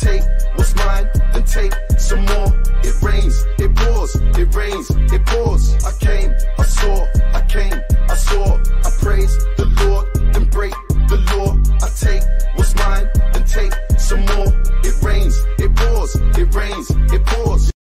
take what's mine, then take some more. It rains, it pours, it rains, it pours. I came, I saw, I came, I saw. I praise the Lord, then break the law. I take